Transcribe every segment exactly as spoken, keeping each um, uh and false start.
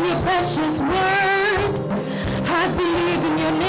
your precious word. I believe in your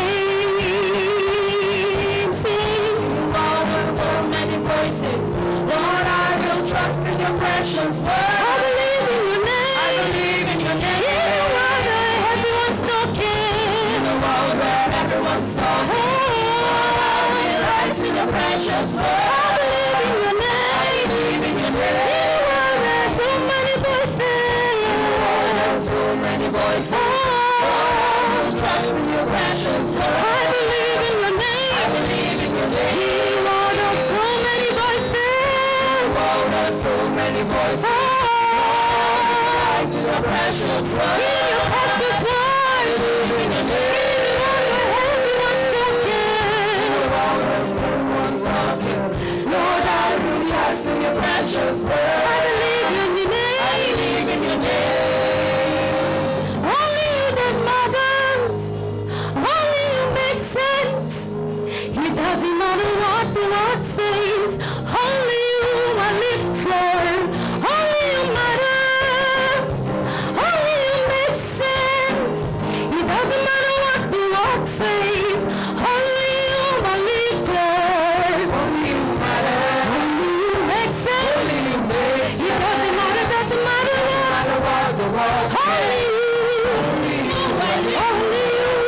name. Sing. All the so many voices. Lord, I will trust in your precious word. I believe in your name. I believe in your name. In the world where everyone's talking. In the world where everyone's talking. Oh, I will write to your precious word. I believe in your name. I believe in your name. In the world there's so many voices. In the world there's so many voices. Oh, I will trust in your precious word. I believe in your name. I believe in your name. In the world there's so many voices. In the world there's so many voices. Oh, to your precious word. In your precious word. I believe in your name. Everyone's talking. In the world where everyone's talking. Lord, I will trust in your precious word. I believe in your name. I believe in your name. Only you that matters. Only you make sense. It doesn't matter what the Lord says. Only you I live for. Only you matter. Only you make sense. It doesn't matter what the Lord says. Only you I live for. Only you matter. Only you make sense. Only you make sense. It doesn't matter, doesn't matter what. What the Lord says. Only you. Only you. Only you. Only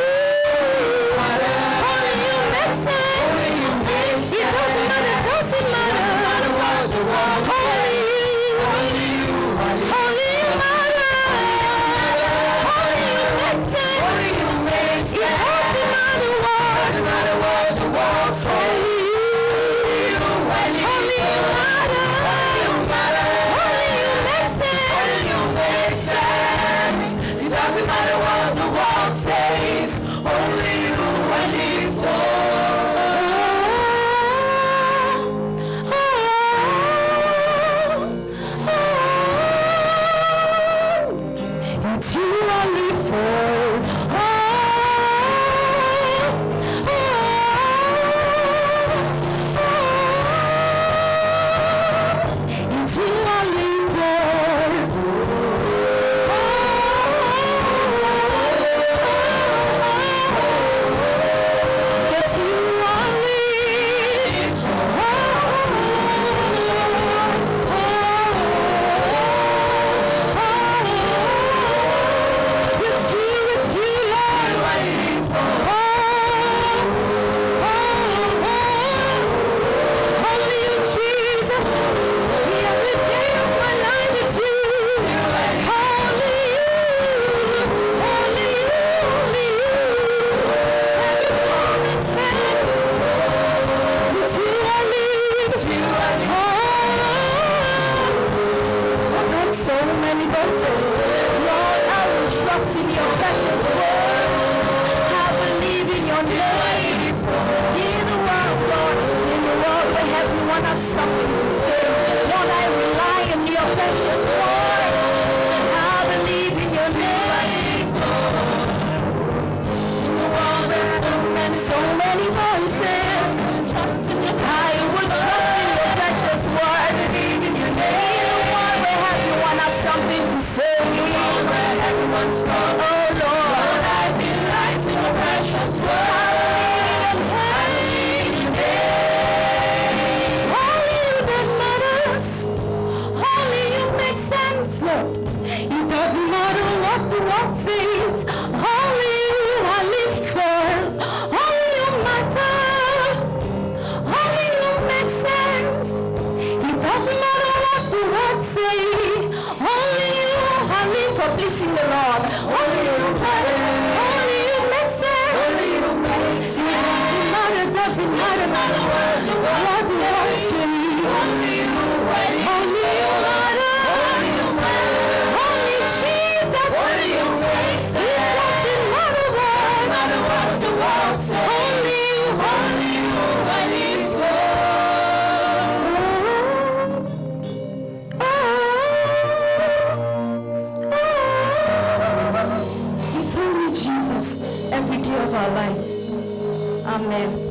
you make sense. Only you make sense. It doesn't matter, doesn't matter. No matter what the world says. Only you. Only you. Only you matter. Only you make sense. Only you make sense. It doesn't matter what. Doesn't matter what the world says. Only you. Only you matter. Only you matter. Only you make sense. Only you make sense. It doesn't matter what the world says. Only you I live for. Oh, oh, oh. It's you I live for. Oh, oh, oh. It's you I live for. It's you I live for. It's you, it's you, Lord. I live for. Only you, Jesus. Every day of my life, it's you. Only you, only you, only you. Every moment spent, it's you I live. It's you I live. I've heard so many voices. Lord, I will trust in your precious word. I believe in your name. In the world, Lord, in the world where everyone has something to say. Lord, I rely on your precious word. I believe in your name. In the world there's so many, so many voices. I will trust in your precious word. In the world where everyone has something to say. Where everyone's talking. Oh Lord, I delight in your precious word. I believe in your name. Only you that matters. Only you make sense, Lord. It doesn't matter what the world says. Only you I live for. Only you matter. Only you make sense. It doesn't matter what the world say. Only you I live for. Pleasing the Lord. Only you matter. Only you make sense. Only you make sense. It doesn't matter, doesn't matter, matter what the world says. Only you, only you matter. Only you matter. Only Jesus. Only you make sense. It doesn't matter what, matter what the world says. Only you, only you I live for. Oh, oh, oh. It's only Jesus every day of our life. Amen.